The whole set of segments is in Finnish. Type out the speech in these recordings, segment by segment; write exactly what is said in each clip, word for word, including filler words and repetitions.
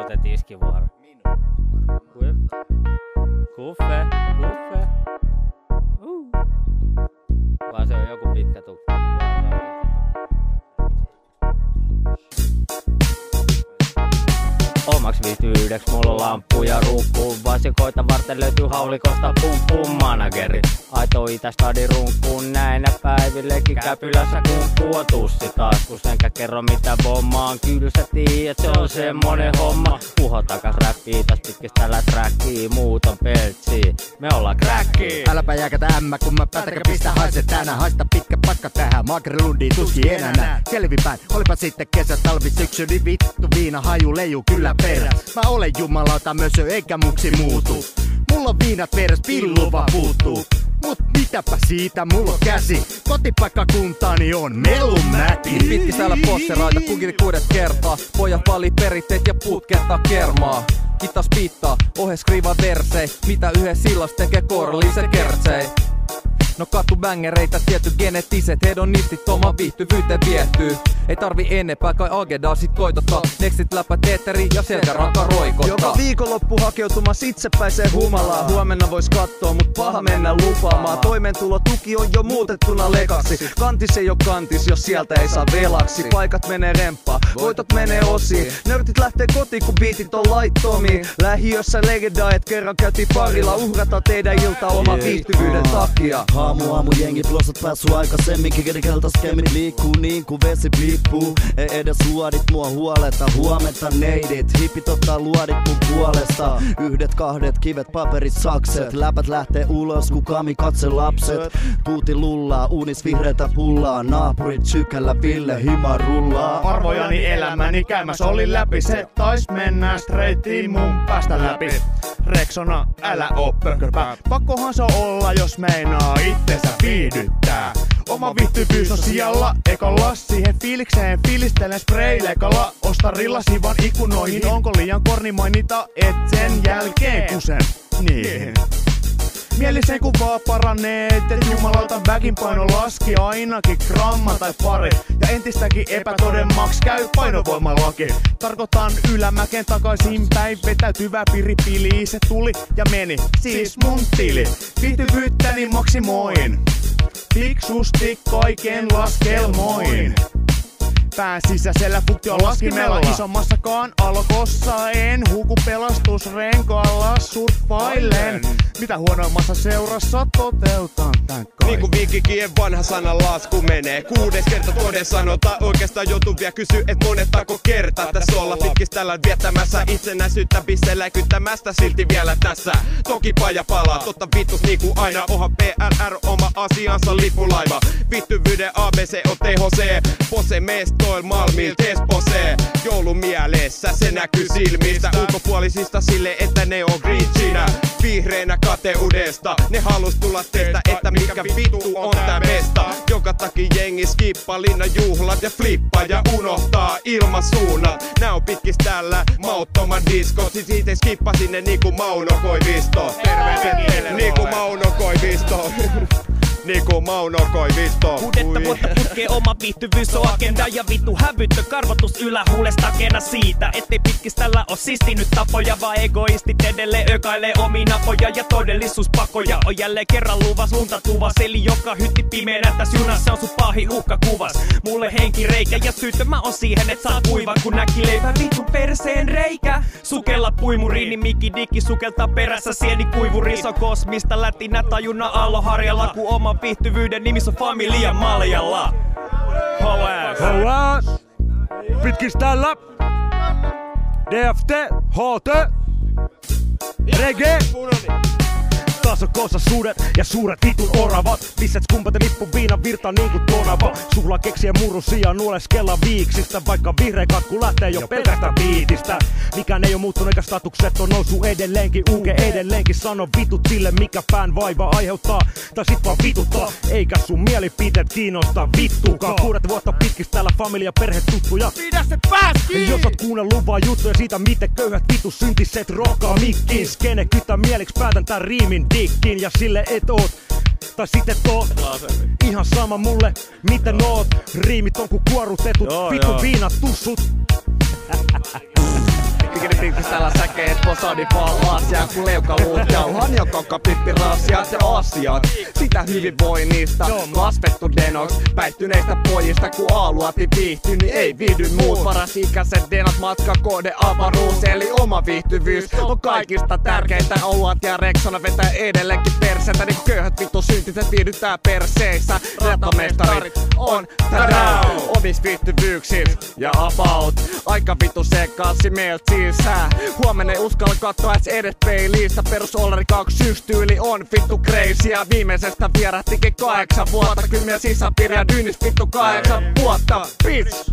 muuten tiskivuoro? Kuffe, kuffe. Uh. Vaan se on joku pitkä tukka. Omaks viihtyvyydeksi mulla on lamppu ja runkku. Vasikoita varten löytyy haulikosta pum pum manageri. Aito Itästadin runkkuun näinä päivillekin käpylässä kunkku on tussi taskus. Enkä kerro mitä bommaan, kyllä sä tiiät se on semmonen homma. Puho takas räppii, täs pitkiställä träkkii, muut on peltsii. Me ollaan kräkkii. Äläpä jääkätä ämmä, kun mä pätäkä pistä haise tänään. Haista pitkä patka tähän, Magrelundiin tuski enää nää. Selvinpäin, olipa sitten kesä, talvi, syksy, niin vittu viina haju leiju kyllä peräs. Mä olen jumalauta mösö, eikä muksi muutu. Mulla on viinat veres, pilluva puuttuu. Mut mitäpä siitä, mulla on käsi. Kotipaikkakuntaani on Melumäki. Pitki täällä posseraita, kunkin kuudet kertaa. Pojat vali perinteet ja putketta kermaa. Kittas pittaa, ohe skriva versei. Mitä yhden sillas tekee korallisen kertsei. No katu bängereitä, tietty genetiset hedonistit oma viihtyvyyteen viehtyy. Ei tarvi enempää, kai agendaa sit koitottaa. Nextit läpä teetteri ja selkäranka roikottaa. Joka viikonloppu hakeutumas itsepäiseen humalaan. Huomenna vois kattoo, mut paha mennä lupaamaan. Toimeentulotuki on jo muutettuna lekaksi. Kantis ei oo kantis, jos sieltä ei saa velaksi. Paikat menee remppaa, voitot menee osiin. Nörtit lähtee kotiin, kun biitit on laittomia. Lähiössä legenda, et kerran käytiin parilla. Uhrata teidän ilta oman viihtyvyyden takia. Aamu aamu jengi blossat päässu aikaisemminkin. Kenen keltaskemmit liikkuu niin kuin vesi piippuu. Ei edes luodit mua huoleta, huomenta neidit. Hippit ottaa luodit mun puolesta. Yhdet kahdet kivet paperit sakset. Läpät lähtee ulos ku kami katse lapset. Tuuti lullaa, uunis vihreätä pullaa. Naapurit sykällä Ville hima rullaa. Arvojani elämäni käymäs oli läpi. Se tais mennä streittiin mun päästä läpi. Rexona, älä oo pökköpää. Pakkohan se olla, jos meinaa itsensä viihdyttää. Oma viihtyvyys on sijalla ekolla. Siihen fiilikseen fiilistelen spraylekalla. Osta rillasivan ikunoihin. Onko liian korni mainita, et sen jälkeen kusen niihin. Mielisen kuvaa paranee, et jumalauta väkinpaino laski ainakin gramma tai pari. Ja entistäkin epätodemmaks käy painovoimalaki. Tarkoitan ylämäkeen takaisin päin, vetäytyvä piripili. Se tuli ja meni, siis mun tili. Viihtyvyyttäni maksimoin, fiksusti kaiken laskelmoin. Pään sisäisellä funktio laskimella. Isommassakaan alkossa en huku pelastusrenkaalla surffailen. Mitä huonoimmassa seurassa toteutan tän kai. Niinku viikikien vanha sanan lasku menee. Kuudes kerta toden sanota. Oikeastaan joutuu vielä kysyä, et monettako kertaa tässä olla pitkiställä viettämässä itsenäisyyttä piste läikyttämästä silti vielä tässä. Toki paja palaa, totta vittus niinku aina. Oha P L R oma asiansa lipulaiva. Viihtyvyyden A B C on T H C. Pose mestoil Malmil tees posee. Joulu mielessä se näkyy silmistä. Ulkopuolisista sille että ne on grinchina. Vihreänä kateudesta ne halus tulla teistä, että mikä vittu on tää mesta. Jonka takia jengi skippaa linnan juhlat ja flippaa ja unohtaa ilmasuunnat. Nää on pitkis täällä mauttoman disko. Siis itse skippasin ne niinku Mauno Koivisto. Terveet niinku Mauno Koivisto. Niinku Mauno Koivisto. Kuudetta vuotta putkee oma viihtyvyys on agenda. Ja vittu hävyttö karvotus ylähuulesta takena siitä. Ettei pitkiställä oo sistinyt tapoja. Vaan egoistit edelleen ökailee omi napoja. Ja todellisuuspakoja on jälleen kerran luvas lunta tuvas. Eli joka hytti pimeänä täs junassa on sun pahin uhkakuvas. Mulle henkireikä ja syyttömä on siihen et saa kuiva. Kun näki leipä vittu perseen reikä. Sukella puimuriin niin mikki dikki sukeltaa perässä. Sieni kuivuri se on kosmista lätinä tajunnan aaloharjalla. Kun oma viihtyvyyden nimissä on familia maljalla. H S Pitkiställä D F T H T Reggae taas on koossa suudet ja suuret vitun oravat. Pisset skumpaten lippu viinan virta niinku tonava. Suhla keksiä murru sijaan nuoleskella viiksistä. Vaikka vihreä kakku lähtee jo pelkästä biitistä. Mikään ei oo muuttunut eikä statukset on nousu edelleenkin. Uke edelleenkin sano vitut sille mikä pään vaiva aiheuttaa. Tai sit vaan vituttaa. Eikä sun mielipiteet kiinnosta vittukaan. Kuudet vuotta pitkiställä familia perhe tuttuja. Pidä se pääski! Jos oot kuunnellut vaan juttuja siitä miten köyhät vitu syntiset rokkaa mikkiin. Skene kytä mieliksi päätän tän riimin dikkiin ja sille et oot. Tai sitten oot ihan sama mulle miten oot. Riimit on ku kuorutetut vittu viinat tussut. Pikiri pikkis täällä säkeet, posadi pallas. Jää ku leukaluut jauhan ja koko pippirasiat ja asiat. Sitä hyvinvoinnista, kasvettu denoks. Päihtyneistä pojista ku aaluati viihty, niin ei viihdy muut. Paras ikäiset denot matkakoode avaruus, eli oma viihtyvyys on kaikista tärkeintä. Oluat ja Rexona vetää edelleenkin persetä, niin köyhät vittu syntiset viihdyttää perseissä. Rettomestarit on tätä omis viihtyvyyksis ja about. Aika vittu sekasi meiltä sisään. Huomenna ei uskalla katsoa edes edes peiliistä. Perus Ollari kaksikymmentäyksi tyyli on vittu crazy. Ja viimeisestä vierähtikin kahdeksan vuotta. Kyllä meidän sisäpiiri ja dyynis vittu kahdeksan vuotta. Bitch!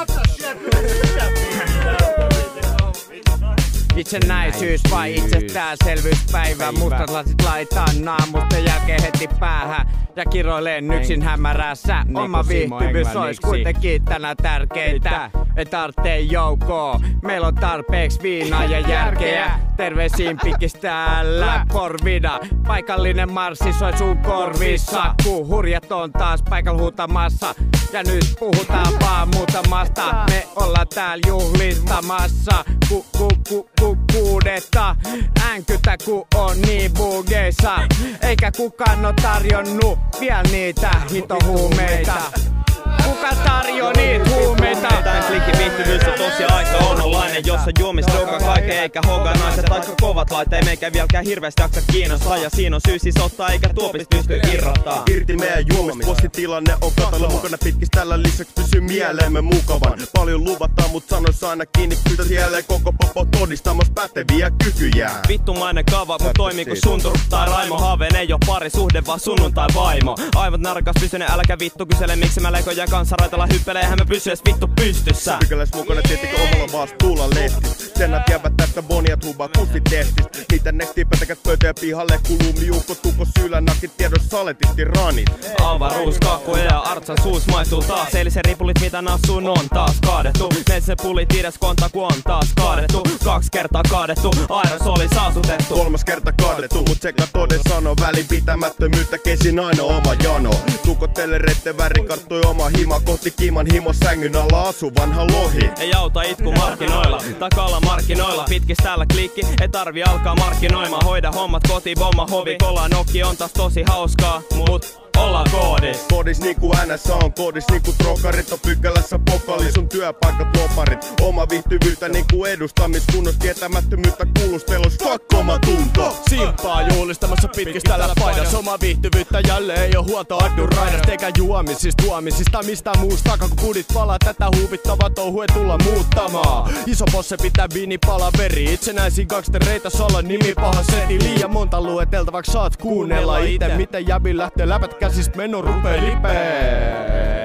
Itsenäisyys vai itsestäänselvyyspäivä. Mustat lasit laitaan naamusten jälkeen heti päähän. Ja kiroilen yksin hämärässä. Oma viihtyvyys ois kuitenkin tänä tärkeintä. Ei tarvitse joukkoa, meillä on tarpeeksi viinaa ja järkeä. Terveisiin pikis täällä Porvida. Paikallinen marssi soi sun korvissa. Ku hurjat on taas paikalla huutamassa. Ja nyt puhutaan vaan muutamasta. Me ollaan täällä juhlistamassa. Ku ku ku ku kuudetta. Änkytä ku on niin bugeissa. Eikä kukaan oo tarjonnut vielä niitä hitohuumeita. Kuka tarjoaa niitä huumeita? Tän klikki viihtyvyys on tosi aika onnolainen, jossa juomista joka kaiken eikä hoga naiset aika kovat laitteet. Meikä vieläkään hirveästi jaksa kiinnostaa ja siinä on syy siis ottaa eikä tuopista pysty irrottaa. Irti meidän juomista, bossitilanne on katalla mukana pitkis tällä lisäksi pysyy mieleemme mukavan. Paljon luvataan mut sanoissa aina kiinni pyytäis jälleen koko popo todistamassa päteviä kykyjä. Vittumainen kava mut toimii ku sunturu tai Raimo. Haaveen ei oo pari suhde vaan sunnuntai vaimo. Aivot narkas pysyne äläkä vittu kysele miksi mä leikoja kanssa raitalla hyppelee. Eihän mä pysy edes vittu pystyssä. Pykäläis mukana tietenkin omalla vastuulla lehtis. Sennat jäävät tästä boniat hubaa kussitestis. Niitä nehtiin pätäkät pöytä ja pihalle kuluu miukko tukko syylänakit tiedossa saletisti ranit. Avaruus, kakku ja artsan suus maistuu taas. Eilisen ripulit mitä nassuun on taas kaadettu. Neitsen pulit ides konta ku on taas kaadettu. Kaksi kertaa kaadettu, aerosoli saastutettu. Kolmas kerta kaadettu, mut sekä toden sano. Välinpitämättömyyttä kesin aina oma jano. Tukotelle rette väri karttui oma hima. Kohti kiman himo sängyn alla asu vanha lohi. Ei auta itku markkinoilla, takalla markkinoilla. Pitkis täällä klikki, ei tarvi alkaa markkinoimaan. Hoida hommat koti, bomma, hovi, kola, nokki on taas tosi hauskaa. Mut ollaan koodis. Koodis niinku N S A on koodis niinku trokarit on pykälässä pokali. Sun työpaikat loparit. Oma viihtyvyyttä niinku edustamiskunnos. Tietämättömyyttä kuulustelus. Fuck oma tunto. Simppaa juhlistamassa pitkis tällä paidas. Oma viihtyvyyttä jälleen ei oo huolta addun raidasta. Eikä juomisista, tuomisista, mistä muusta. Kun pudit palaa tätä huuvittavaa touhu ei tulla muuttamaan. Iso bosse pitää viini palaveri. Itsenäisiin gangstereita solla nimi paha seti. Liian monta lueteltavaksi saat kuunnella ite. Miten jäbi lähtee läpät käsistä meno rupee lipee.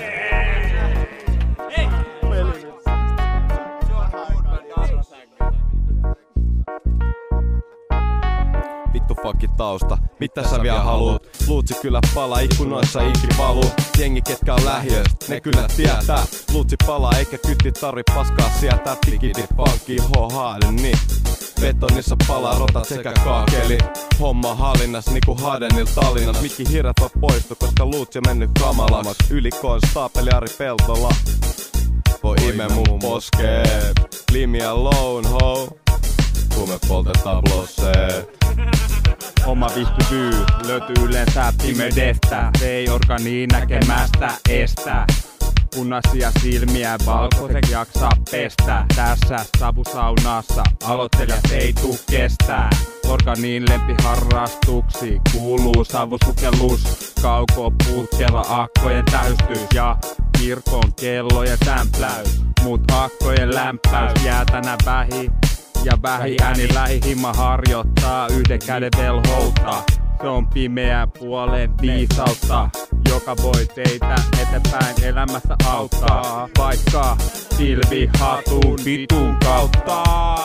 Vittu fucki tausta, mitä sä vielä haluut? Luutsi kyllä palaa, ikkunoissa ikki paluu. Jengi ketkä on lähiöstä, ne kyllä tietää. Luutsi palaa eikä kytti tarvi paskaa sietää. Tikidi funky hohaden niin. Betonissa palaa rotat sekä kaakeli. Homma hallinnas niinku Hardenil Tallinnas. Mikki hirät on poistu, koska luutsi mennyt kamalamax. Yli konstaapeli Ari Peltola. Voi ime mun poskee. Limia lone ho. Kun me poltetaan blosseet. Oma viihtyvyys löytyy yleensä pimeydestä. Se ei organiin näkemästä estä. Punaisia silmiä valkoiset jaksaa pestä. Tässä savusaunassa aloittelijat ei tuu kestää. Organiin lempiharrastuksi kuuluu savusukellus. Kaukoputkella akkojen täystys ja kirkon kellojen sämpläys. Mut akkojen lämpäys jää tänä vähi. Ja vähi ääni lähihimma harjoittaa yhden käden velhoutta. Se on pimeä puolen viisautta, joka voi teitä eteenpäin elämässä auttaa. Vaikka pilvihatun vitun kautta.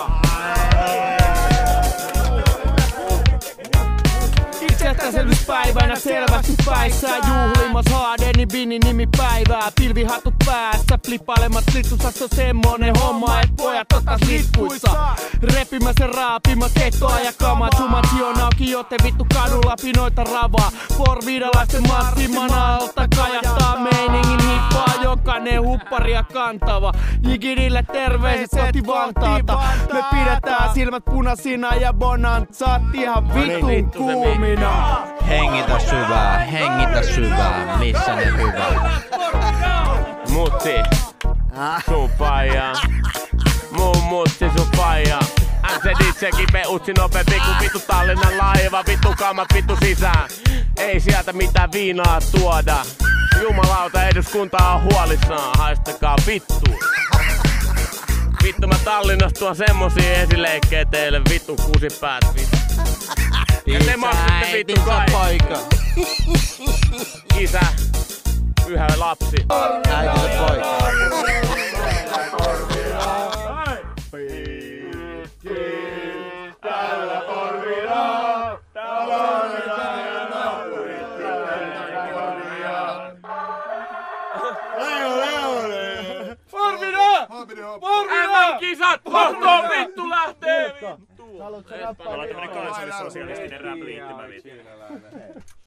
Itsestäänselvyyspäivänä selvästi päissä. Juhlimas Hardeni Bini nimipäivää. Pilvihatut päässä, flippailemat littusas on semmonen homma, et pojat ottas litkuissa. Repimässä raapimat kettoa ja kamat. Sumansio auki, joten vittu kadulla pinoita ravaa. Porvidalaisten massimana alta kajahtaa meiningin hippaa joka ääneen hupparia kantava. Jigidille terveiset koti Vantaata. Me pidetään silmät punaisina ja bonanzaat ihan vitun kuumina. Hengitä syvää, hengitä syvää, missä ne hyvä. Mutti, sun faija. Mun mutti, sun faija. M C D J kipe utsi nopeampi kuin vittu Tallinnan laiva. Vittu kammat vittu sisään. Ei sieltä mitään viinaa tuoda. Jumalauta, eduskunta on huolissaan. Haistakaa vittu. Vittu mä Tallinnasta tuon semmosia esileikkejä teille. Vittu kusipäät vittu. Ja te maksatte vittu kaikki. Isä. Yhä lapsi. Äitinsä poika. Tällä korvilla, taloudella nappurit korviaan. Leo, Leo, Leo. Formina! Formina! Kisat! Mahtoon vittu lähtee! Haluatko rappaa? Me ollaan tämmönen kansallissosialistinen rap-liittymä.